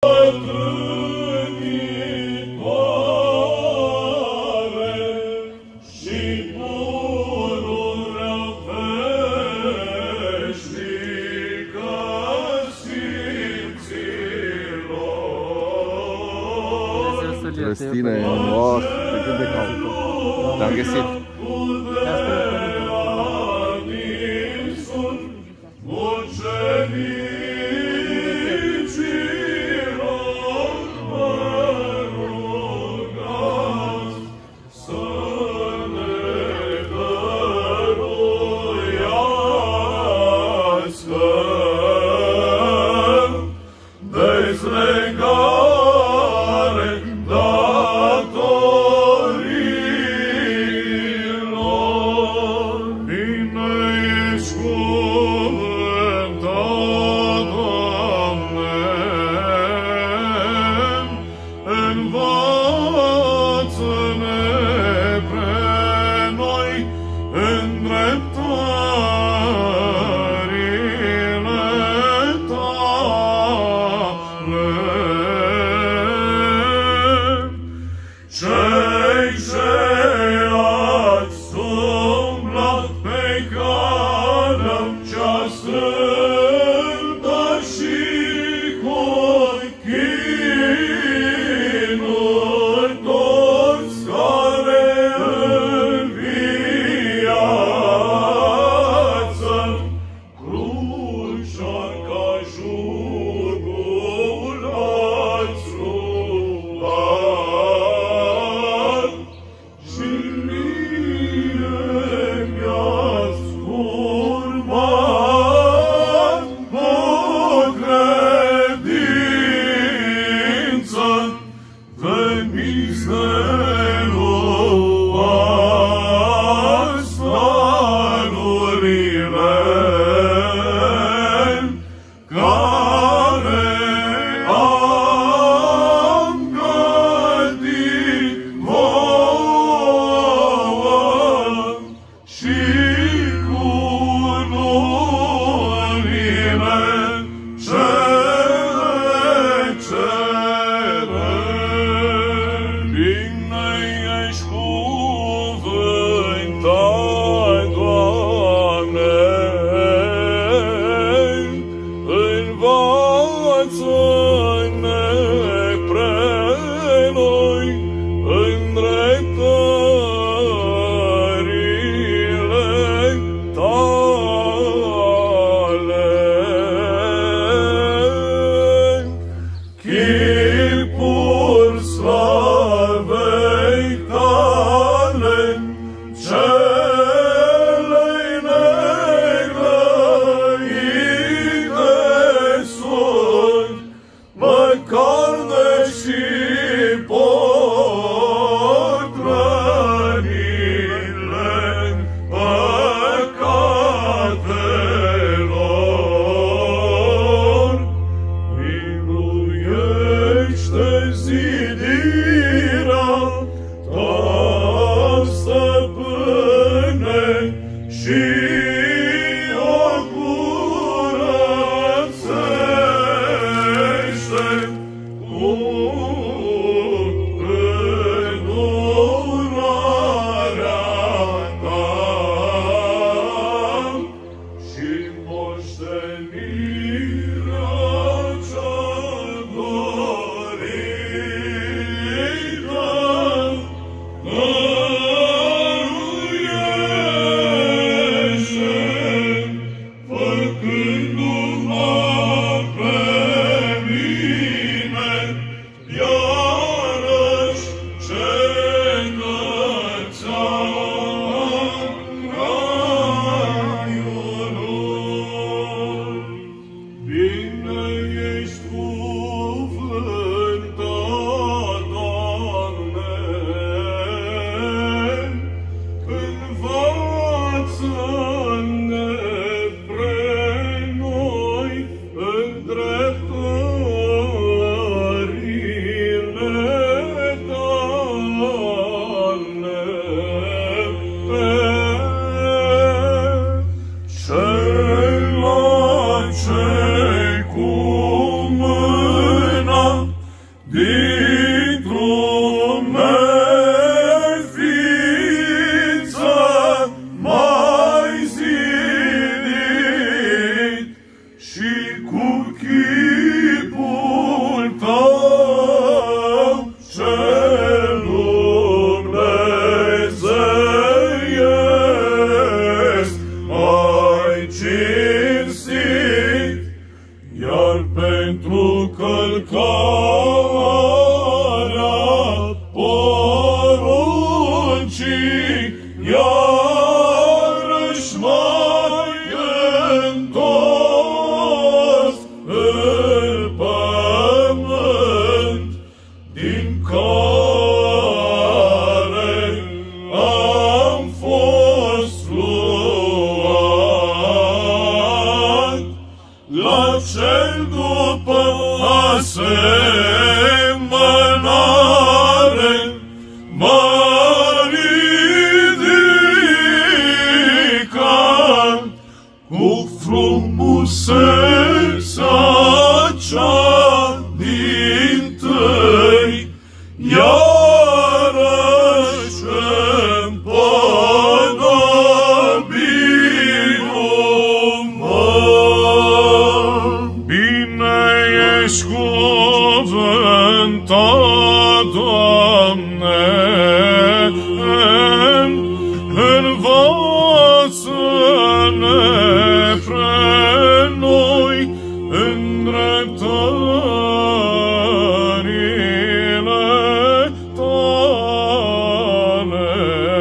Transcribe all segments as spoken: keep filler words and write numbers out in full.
Cristina, oh, pe cât de caută. Te-am găsit. Yo încălcarea poruncii, iarăși mai întors în pământ, din care am fost luat la cel după asemănare mă ridicat cu frumusețea cea dintâi, iarăși împodobindu-mă. Bine ești cuvântat, Doamne, învață-ne pre noi îndreptările Tale.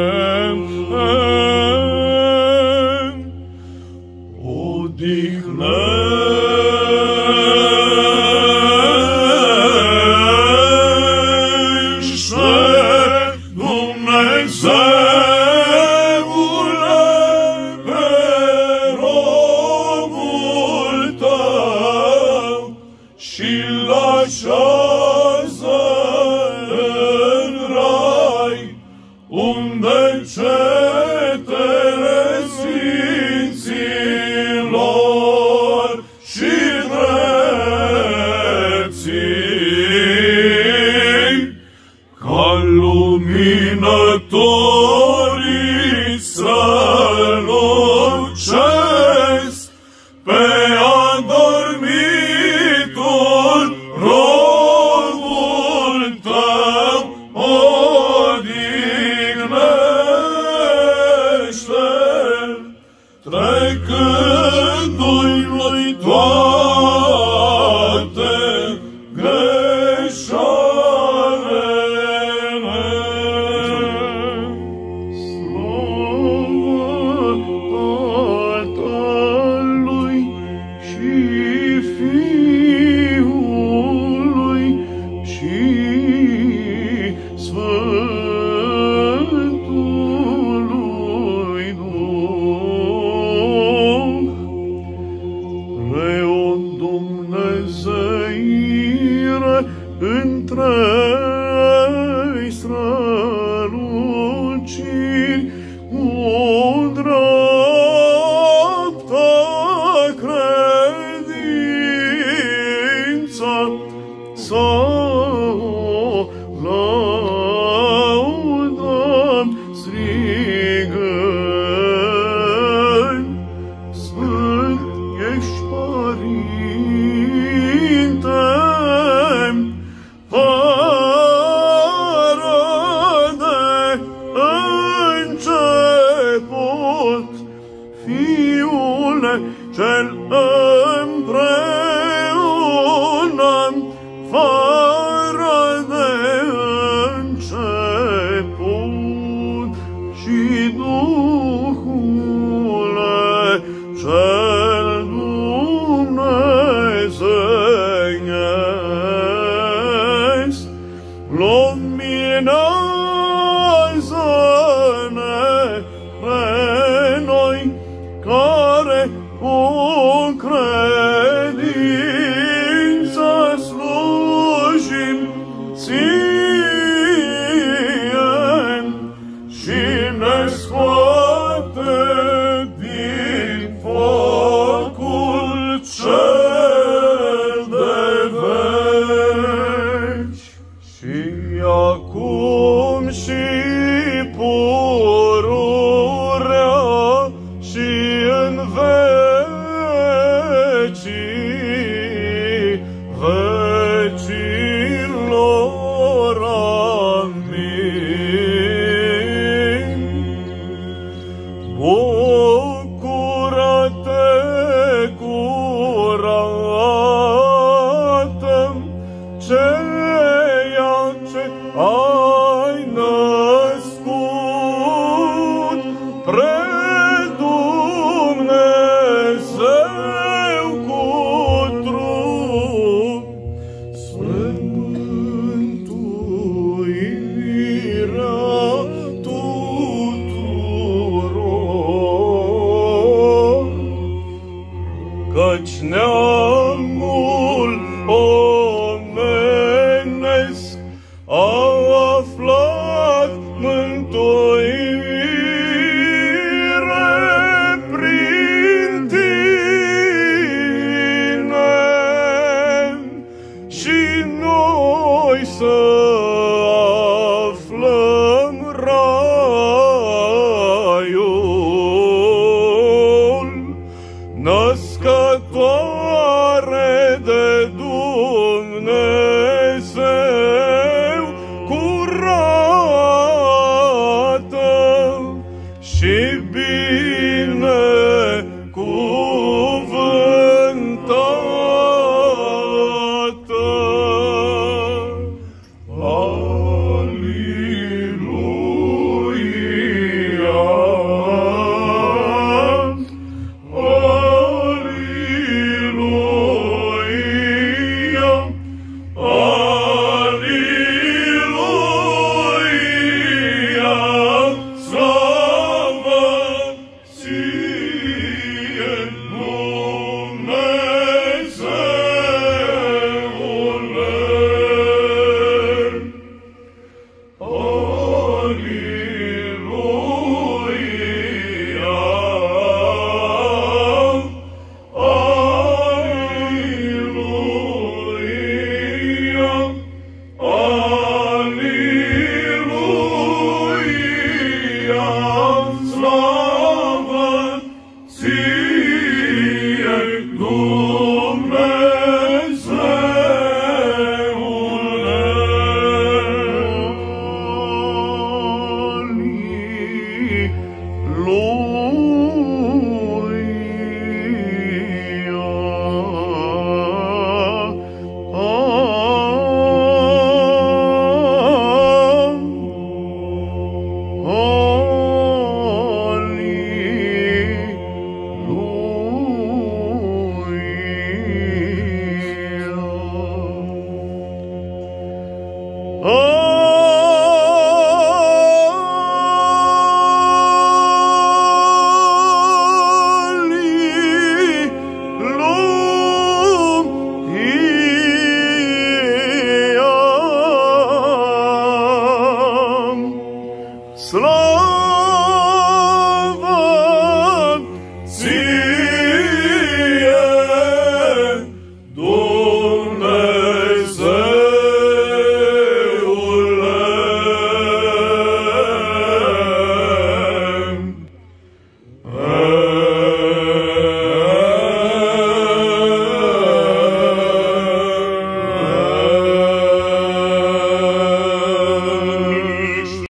Odihnește, Dumnezeule, pe robul Tău și-l așează în rai, unde cetele sfinților și drepții, ca luminătorii strălucesc pe adormitul robul Tău. Odihnește, trecându-i lui toate greșalele. Slavă Tatălui și Fiului și Sfântului Duh, pre-o Dumnezeire între-i străluciri, cu dreaptă credință să o laudăm strigând: Sfânt ești, Părinte, fără de început, Fiule cel împreună, fără de început, și Duhule cel dumnezeiesc, luminează-ne pe noi, care cu credință slujim Ție, și ne scoate din focul cel de veci. Și acum și pururea și în vecii vecilor. Amin. Bucură-te, curată, ceea ce ai născut, pre Dumnezeu cu trup, spre mântuirea tuturor, căci neamul omenesc a aflat mântuire prin tine, și noi să aflăm raiul, născătoare de Dumnezeu curată și binecuvântată. Aliluia! Aliluia! Aliluia! Slavă ție, Dumnezeule! Aliluia! Aliluia! Aliluia! Slavă ție, Alleluia!